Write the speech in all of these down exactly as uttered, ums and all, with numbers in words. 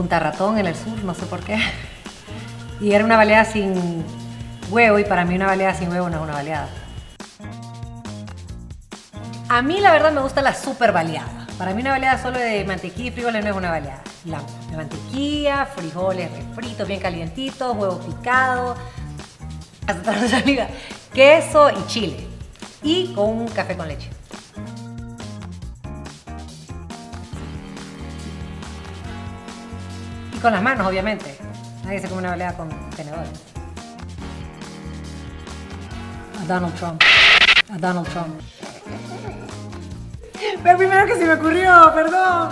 Punta Ratón en el sur, no sé por qué. Y era una baleada sin huevo y para mí una baleada sin huevo no es una baleada. A mí la verdad me gusta la super baleada. Para mí una baleada solo de mantequilla y frijoles no es una baleada. La de mantequilla, frijoles refritos, bien calientitos, huevo picado, hasta la saliva, queso y chile. Y con un café con leche. Y con las manos, obviamente. Nadie se come una baleada con tenedores. A Donald Trump. A Donald Trump. Pero primero que se me ocurrió, perdón.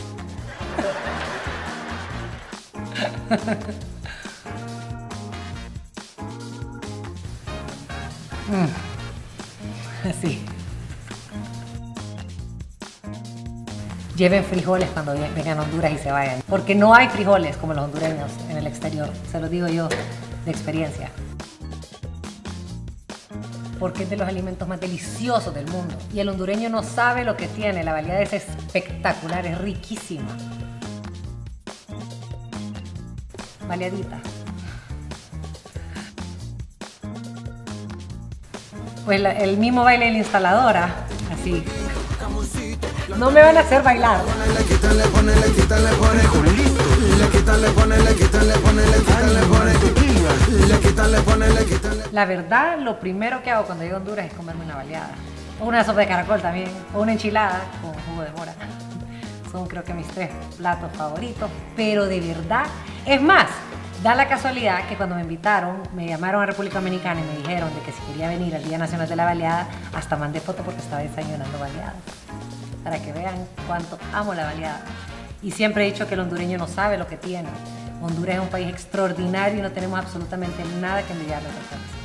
mm. Así. Lleven frijoles cuando vengan a Honduras y se vayan. Porque no hay frijoles como los hondureños en el exterior. Se lo digo yo de experiencia. Porque es de los alimentos más deliciosos del mundo. Y el hondureño no sabe lo que tiene. La baleada es espectacular, es riquísima. Baleadita. Pues la, el mismo baile de la instaladora, así. No me van a hacer bailar. La verdad, lo primero que hago cuando llego a Honduras es comerme una baleada. O una sopa de caracol también. O una enchilada con jugo de mora. Son creo que mis tres platos favoritos. Pero de verdad, es más, da la casualidad que cuando me invitaron, me llamaron a República Dominicana y me dijeron de que si quería venir al Día Nacional de la Baleada, hasta mandé foto porque estaba desayunando baleadas. Para que vean cuánto amo la baleada. Y siempre he dicho que el hondureño no sabe lo que tiene. Honduras es un país extraordinario y no tenemos absolutamente nada que envidiarle a otros países.